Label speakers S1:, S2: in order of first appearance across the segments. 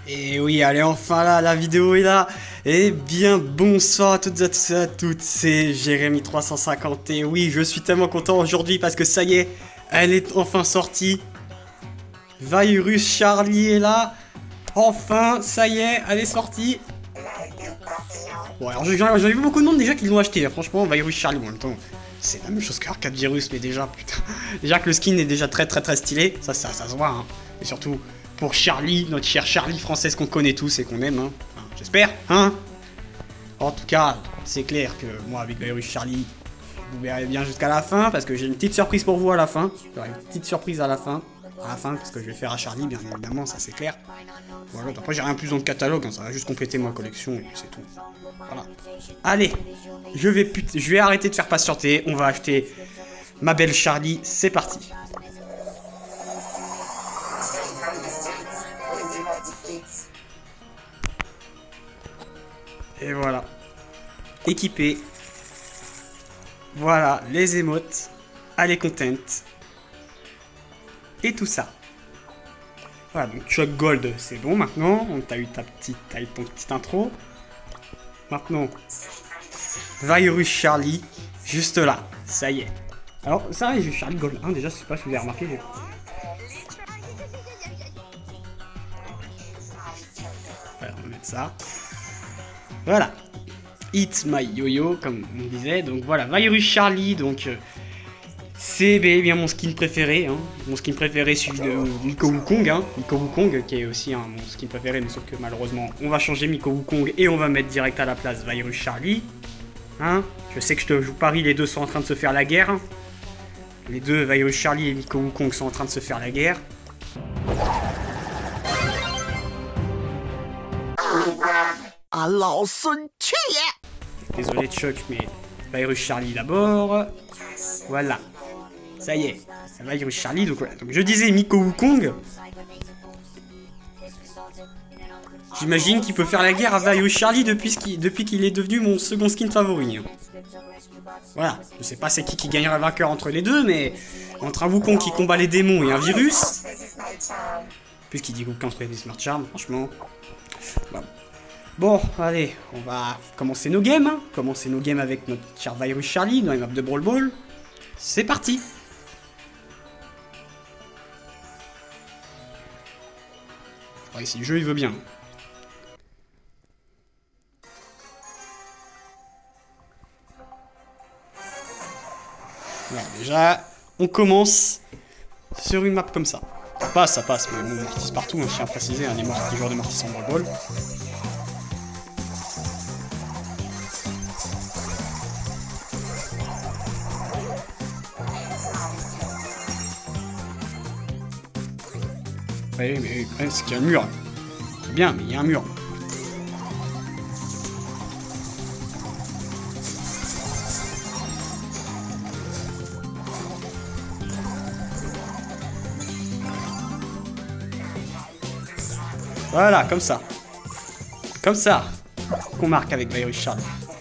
S1: Et oui, allez, enfin là, la vidéo est là. Eh bien, bonsoir à toutes et à toutes, c'est Jérémy350 et oui, je suis tellement content aujourd'hui parce que ça y est, elle est enfin sortie. Virus Charlie est là. Enfin, ça y est, elle est sortie. Bon, alors j'en ai vu beaucoup de monde déjà qui l'ont acheté, hein. Franchement, Virus Charlie, bon, en même temps, c'est la même chose qu'Arcade Virus, mais déjà, putain, déjà que le skin est déjà très stylé, ça se voit, hein. Et surtout, pour Charlie, notre cher Charlie française qu'on connaît tous et qu'on aime, hein. Enfin, j'espère, hein. En tout cas, c'est clair que moi, avec Virus Charlie, vous verrez bien jusqu'à la fin, parce que j'ai une petite surprise pour vous à la fin. J'aurai une petite surprise à la fin, parce que je vais faire à Charlie, bien évidemment, ça c'est clair. Voilà, après j'ai rien plus dans le catalogue, hein, ça va juste compléter ma collection et c'est tout. Voilà. Allez, je vais arrêter de faire patienter, on va acheter ma belle Charlie, c'est parti. Et voilà. Équipé. Voilà, les émotes. Elle est contente. Et tout ça. Voilà, donc Chuck Gold, c'est bon maintenant. T'as eu ton petite intro. Maintenant, Virus Charlie, juste là. Ça y est. Alors, ça va, j'ai Charlie Gold 1 déjà, je sais pas si vous avez remarqué. Voilà, on va mettre ça. Voilà. It's my yo-yo, comme on disait. Donc voilà, Virus Charlie, donc c'est bien mon skin préféré, hein. Mon skin préféré, celui de Miko Wukong, hein. Miko Wukong, qui est aussi mon skin préféré, mais sauf que malheureusement, on va changer Miko Wukong et on va mettre direct à la place Virus Charlie. Hein. Je sais que je vous parie, les deux sont en train de se faire la guerre. Les deux, Virus Charlie et Miko Wukong, sont en train de se faire la guerre. Désolé Chuck, mais Virus Charlie d'abord. Voilà. Ça y est. Virus Charlie, donc voilà. Donc je disais Miko Wukong. J'imagine qu'il peut faire la guerre à Virus Charlie depuis qu'il est devenu mon second skin favori. Voilà. Je sais pas c'est qui gagnera vainqueur entre les deux, mais entre un Wukong qui combat les démons et un virus. Puisqu'il dit Wukong contre des Smart Charm, franchement. Bah. Bon, allez, on va commencer nos games, hein. Commencer nos games avec notre cher Virus Charlie dans les maps de Brawl Ball. C'est parti. Ouais, si le jeu il veut bien. Voilà, déjà, on commence sur une map comme ça. Ça passe, mais on mortise partout, je tiens à préciser, hein, les joueurs de mortis en Brawl Ball. Oui, mais le problème c'est qu'il y a un mur. Bien, mais il y a un mur. Voilà, comme ça. Comme ça qu'on marque avec Virus Charlie.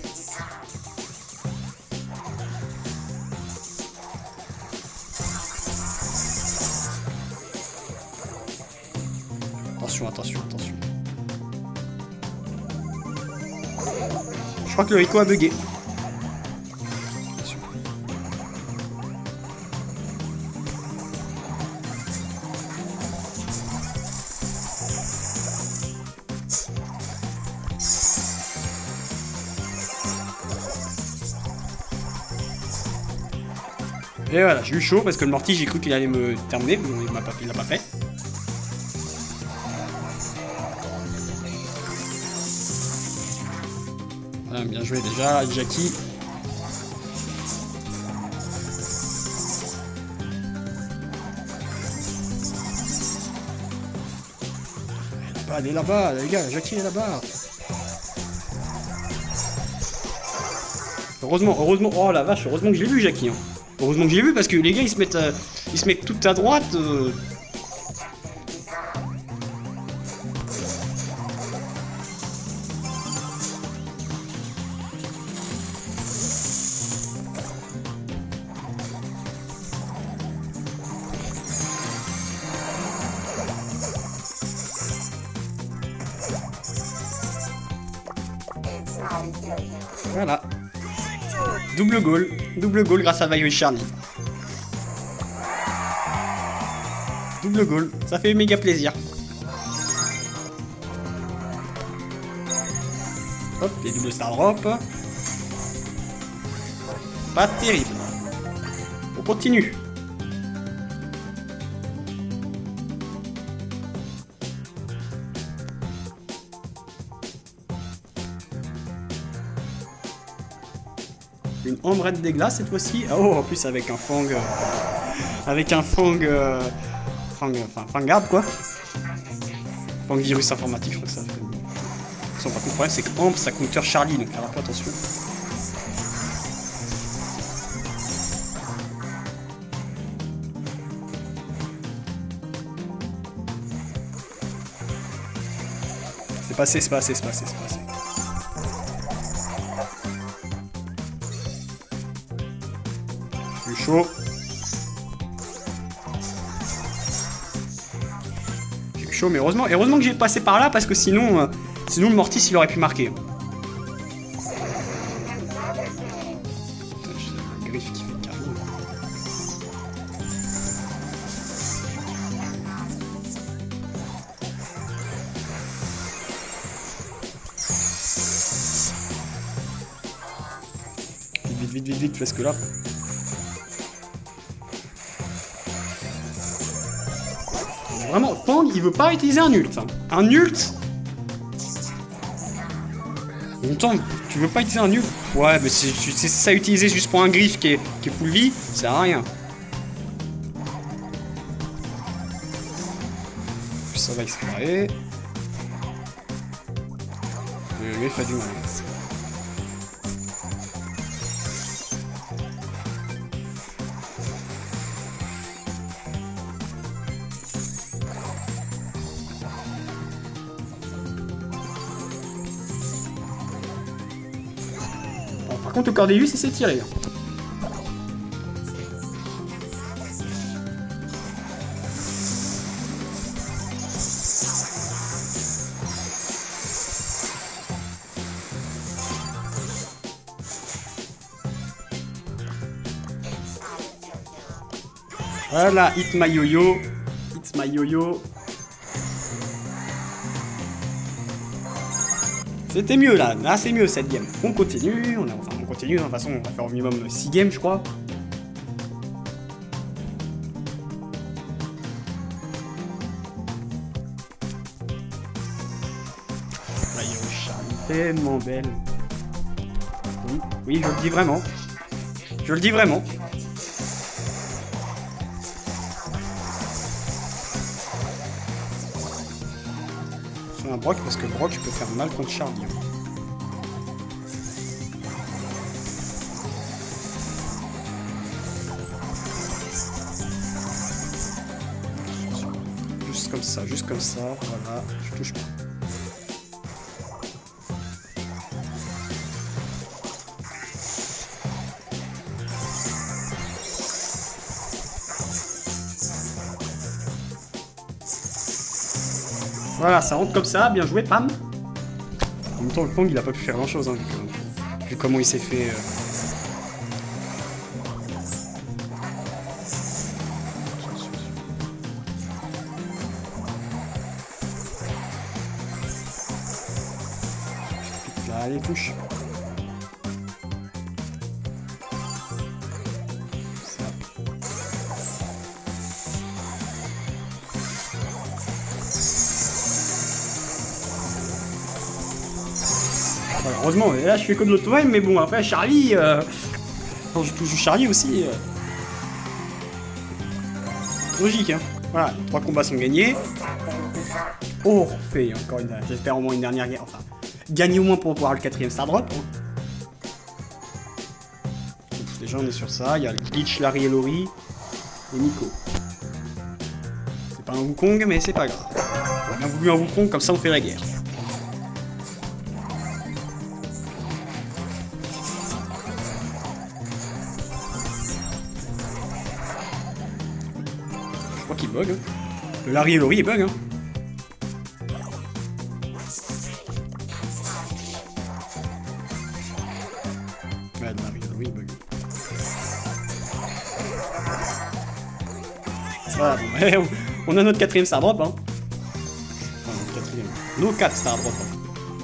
S1: Attention. Je crois que le Rico a bugué. Attention. Et voilà, j'ai eu chaud parce que le morty, j'ai cru qu'il allait me terminer, mais il l'a pas fait. Voilà, bien joué déjà, Jackie. Elle est là-bas, les gars, Jackie est là-bas. Heureusement, oh la vache, heureusement que j'ai vu Jackie, hein. Heureusement que j'ai vu parce que les gars ils se mettent tout à droite. Voilà. Double goal grâce à Virus Charlie. Double goal, ça fait méga plaisir. Hop, les doubles star drop. Pas terrible. On continue. Une ombrette des glaces cette fois-ci. Oh, en plus avec un fang. Avec un fang. Fangard quoi. Fang virus informatique, je crois que ça fait. Par contre, le problème c'est que Amp ça counter Charlie, donc faire un peu attention. C'est passé. Je suis chaud. J'ai eu chaud, mais heureusement que j'ai passé par là parce que sinon le Mortis il aurait pu marquer. Le griffe qui fait carré. Vite, parce que là. Vraiment, Fang il veut pas utiliser un ult. Hein. Un ult. Longtemps, tu veux pas utiliser un ult? Ouais, mais c'est ça utiliser juste pour un griffe qui est full vie, ça sert à rien. Puis ça va explorer. Le griffe a du mal. Par contre, le Cordelius, il s'est tiré. Voilà, hit my yo-yo. It's my yo-yo. C'était mieux là, c'est mieux cette game. On continue, on continue, de toute façon on va faire au minimum 6 games je crois. La Charlie, tellement belle. Oui, je le dis vraiment. Je le dis vraiment. C'est un Brock parce que Brock peut faire mal contre Charlie. Juste comme ça, voilà, je touche pas. Voilà, ça rentre comme ça, bien joué, Pam. En même temps, le Fang il a pas pu faire grand chose, hein, vu comment il s'est fait. Allez, touche. Voilà, heureusement, là je fais que de l'auto-aim, mais bon, après Charlie, quand je touche Charlie aussi, logique, hein. Voilà, 3 combats sont gagnés. Oh, fait encore une, j'espère au moins une dernière guerre, enfin. Gagner au moins pour pouvoir le 4ème star drop. Déjà on est sur ça, il y a Glitch, Larry et Lori et Nico. C'est pas un Wukong mais c'est pas grave. On a bien voulu un Wukong, comme ça on fait la guerre. Je crois qu'il bug. Hein. Le Larry et Lori il bug. Hein. Voilà, bon, on a notre quatrième star drop, hein. Enfin, notre quatrième. Nos 4 star drop, hein.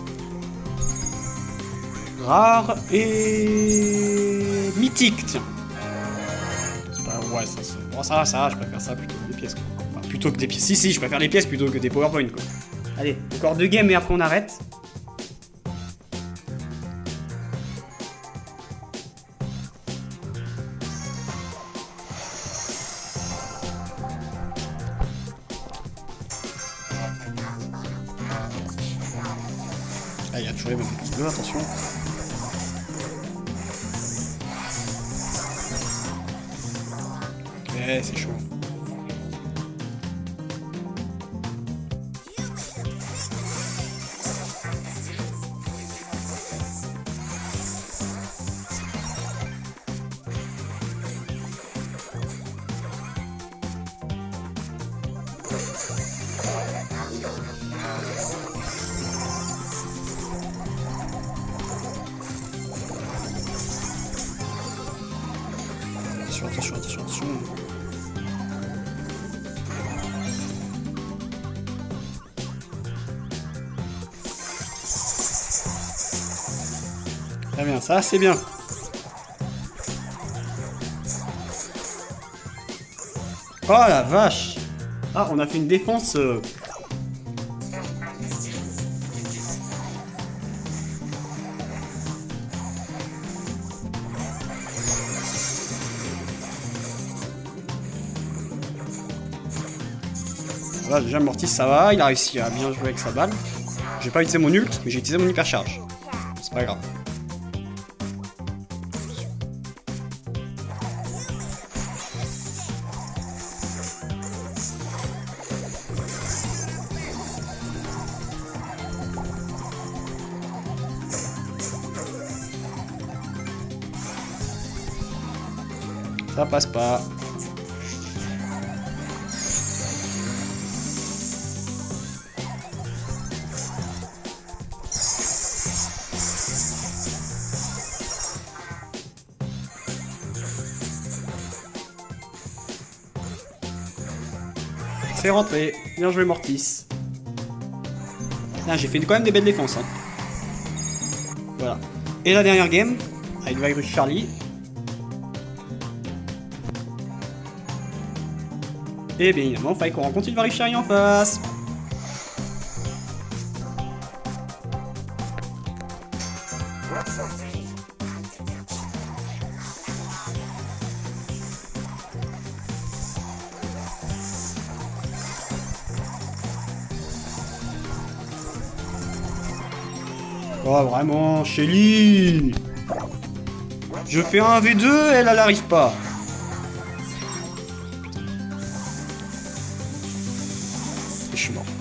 S1: Rare et... mythique, tiens. C'est pas... Ouais, bon, ça, je préfère ça plutôt que des pièces, quoi. Enfin, plutôt que des pièces. Si, je préfère les pièces plutôt que des PowerPoint, quoi. Allez, encore 2 games et après on arrête. Ah, il y a toujours les mêmes bleus, attention. Ouais, c'est chaud. Attention. Très bien, ça c'est bien. Oh la vache! Ah, on a fait une défense... Voilà, déjà Mortis ça va, il a réussi à bien jouer avec sa balle. J'ai pas utilisé mon ult, mais j'ai utilisé mon hypercharge. C'est pas grave. Ça passe pas. C'est rentré. Bien joué Mortis. J'ai fait quand même des belles défenses. Hein. Voilà. Et la dernière game, avec Virus Charlie. Et bien évidemment, il fallait qu'on rencontre une Virus Charlie en face. Oh vraiment, Shelly! Je fais un V2, elle arrive pas. Et je suis mort.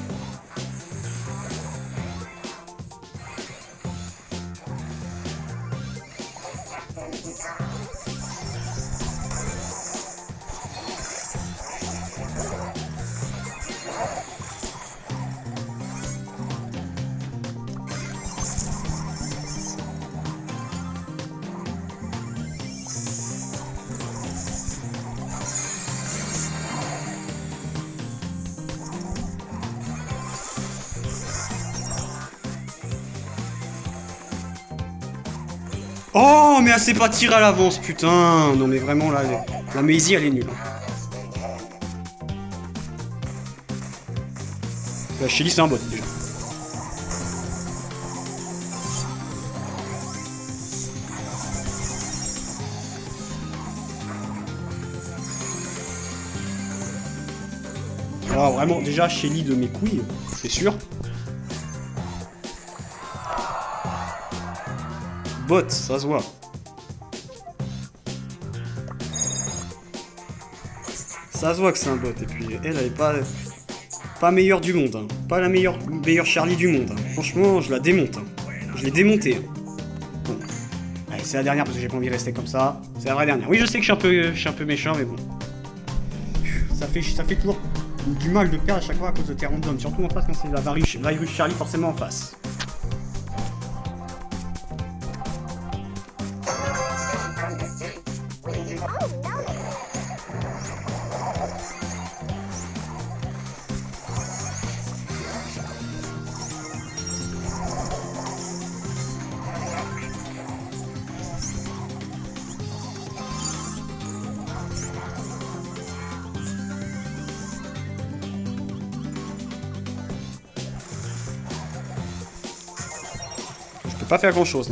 S1: Oh, mais elle s'est pas tirée à l'avance, putain. Non, mais vraiment, là, la Maisie, elle est nulle. La Shelly, c'est un bot, déjà. Alors, vraiment, déjà, Shelly de mes couilles, c'est sûr. Bot, ça se voit. Ça se voit que c'est un bot. Et puis elle est pas meilleure du monde. Hein. Pas la meilleure Charlie du monde. Hein. Franchement, je la démonte. Hein. Je l'ai démontée. Hein. Bon. Allez, c'est la dernière parce que j'ai pas envie de rester comme ça. C'est la vraie dernière. Oui, je sais que je suis un peu méchant, mais bon. Ça fait toujours du mal de perdre à chaque fois à cause de tes randoms. Surtout en face quand c'est la Virus Charlie forcément en face. pas faire grand chose là.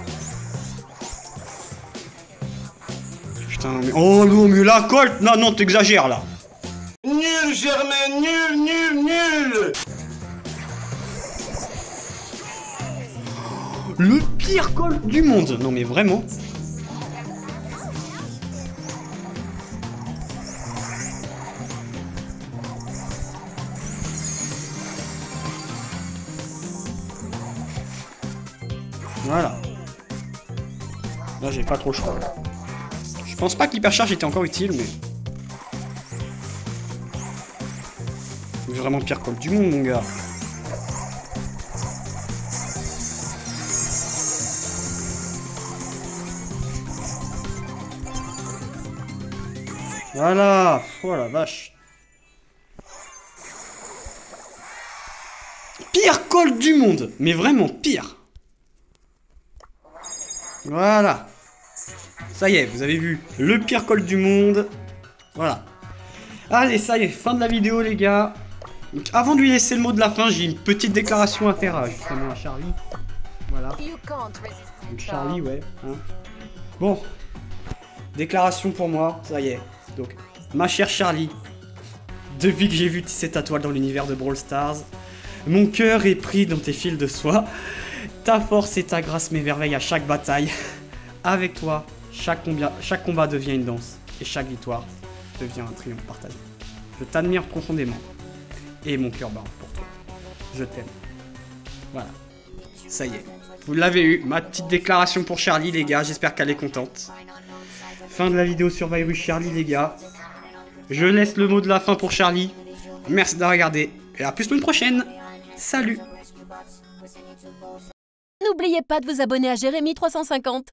S1: Putain, mais... Oh non, mais la Colt! Non, non, t'exagères là!
S2: Nul, Germain, nul, nul, nul!
S1: Le pire Colt du monde! Non, mais vraiment. Voilà. Là, j'ai pas trop le choix. Je pense pas qu'hypercharge était encore utile, mais... C'est vraiment pire Colt du monde, mon gars. Voilà. Oh la vache. Pire Colt du monde. Mais vraiment pire. Voilà. Ça y est, vous avez vu le pire Colt du monde. Voilà. Allez, ça y est, fin de la vidéo, les gars. Donc, avant de lui laisser le mot de la fin, j'ai une petite déclaration à faire justement à Charlie. Voilà. Donc Charlie, ouais. Hein. Bon. Déclaration pour moi, ça y est. Donc, ma chère Charlie, depuis que j'ai vu tisser ta toile dans l'univers de Brawl Stars, mon cœur est pris dans tes fils de soie. Ta force et ta grâce m'émerveillent à chaque bataille. Avec toi, chaque combat devient une danse. Et chaque victoire devient un triomphe partagé. Je t'admire profondément. Et mon cœur bat pour toi. Je t'aime. Voilà. Ça y est. Vous l'avez eu. Ma petite déclaration pour Charlie, les gars. J'espère qu'elle est contente. Fin de la vidéo sur Virus Charlie, les gars. Je laisse le mot de la fin pour Charlie. Merci de regarder. Et à plus la semaine prochaine. Salut.
S3: N'oubliez pas de vous abonner à Jérémy 350.